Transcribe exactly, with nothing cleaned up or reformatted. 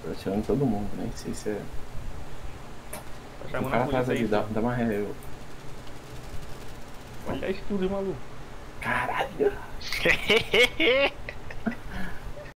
Tô atirando todo mundo, nem sei se é. Tá O chamando a cara atrás polícia ali, aí, dá, pô. dá uma ré. Eu... Vai achar isso tudo, maluco. Caralho!